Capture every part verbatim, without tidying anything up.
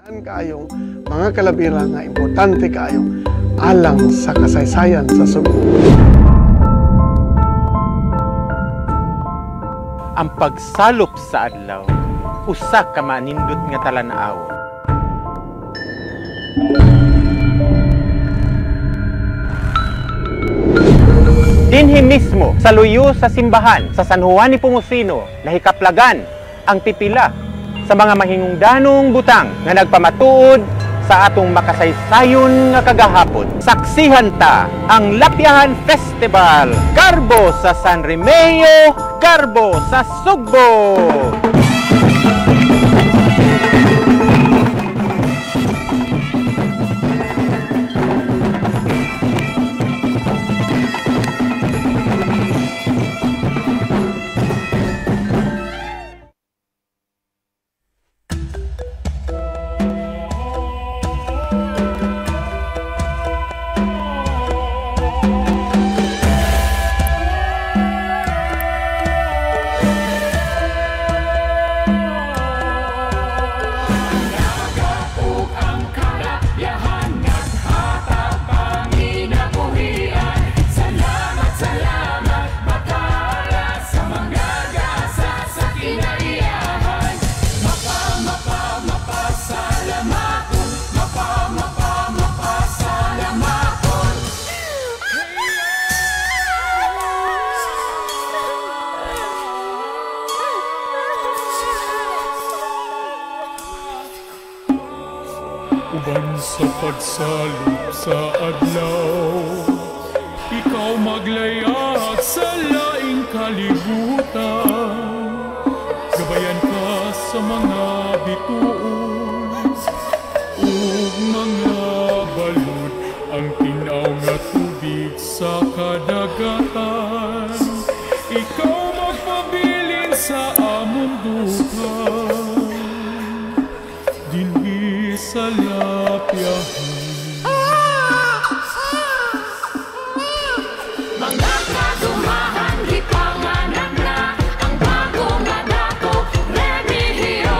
Kayong mga kalabira nga importante kayong alang sa kasaysayan sa Subo. Ang pagsalop sa adlaw, usa ka manindot nga talan-aw. Dinhi mismo sa luyo sa simbahan sa San Juan Nepomuceno nahikaplagan ang pipila sa mga mahingungdanong butang nga nagpamatuod sa atong makasaysayon nga kagahapon. Saksihan ta ang Lapyahan Festival, Garbo sa San Remigio, Garbo sa Sugbo. Uban sa pagsalop sa adlaw, ikaw maglayag sa laing kalibutan. Gabayan ka sa mga bituon ug mga balod, ang tinaw nga tubig sa kadagatan. Ikaw magpabilin sa among duha dinhi sa Lapyahan. Mga kadumahan, gipanganak na ang bago nga dako, Remigio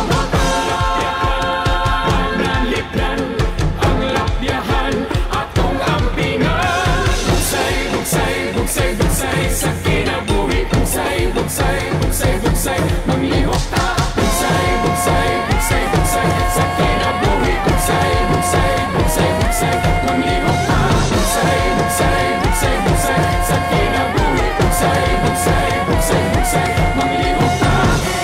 Motor. Nalipdan ang Lapyahan, atong ampingan. Bugsay, bugsay, bugsay, bugsay, sa kinabuhi. Bugsay, bugsay, bugsay, bugsay, manglihok ta. Bugsay, bugsay, bugsay, bugsay, sa kinabuhi. Bugsay, bugsay, bugsay, bugsay, manglihok ta. Bugsay, bugsay, bugsay, bugsay, sa kinabuhi. Bugsay, bugsay, bugsay, bugsay, manglihok ta.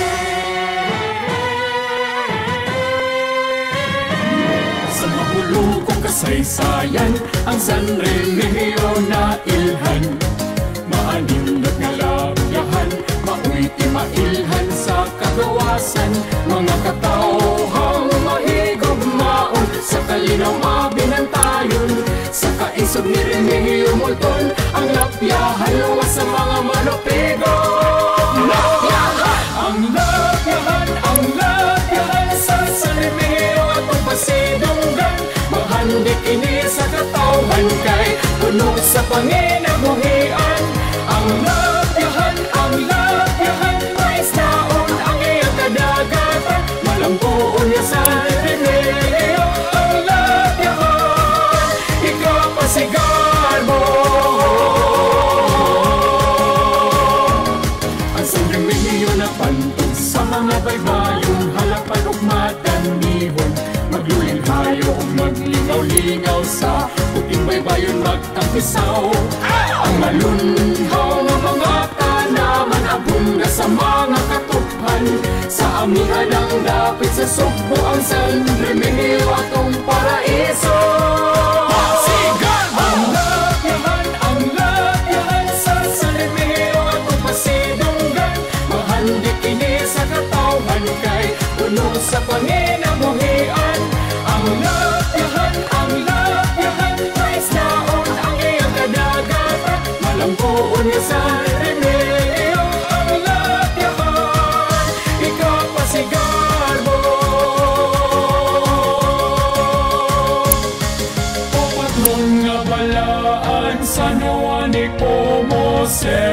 Sa mahulukong kasaysayan, ang San Remigio na ilhan. Maanindot nga Lapyahan, mauiti mailhan sa kagawasan. Mga katawhang mahigugmaon, sa kalinaw mabinantayon. Sa kaisog ni Remigio Molton, ang Lapyahan luwas sa mga manupigo. Lapyahan! Ang Lapyahan, ang Lapyahan sa San Remigio atong pasidunggan. Mahandi kini sa katawhan kay puno sa panginabuhian. Ang Lapyahan, ang Lapyahan, mais naon ang iyang kadagatan. Malampuon niya sa Remigio. Ang Lapyahan, ikaw pa si Garbo. Ang San Remigio na pantog sa mga baybayon, halapan ug matanihon. Maglulilhayo ug maglingaw-lingaw sa puting baybayon magtampisaw. Ang malunhaw nga mga tanaman, abunda sa mga katuphan. Sa amihan ang dapit sa Sugbo, ang San Remigio atong paraiso. Ang Lapyahan, ang Lapyahan sa San Remigio atong pasidunggan. Mahandi kini sa katawhan kay puno sa panginabuhian. Ang Lapyahan, ang Lapyahan, mais naon ang iyang kadagatan. Malampuon niya sa Remigio. Ang Lapyahan, ikaw pa si Garbo. O patron nga balaan, San Juan Nepomuceno.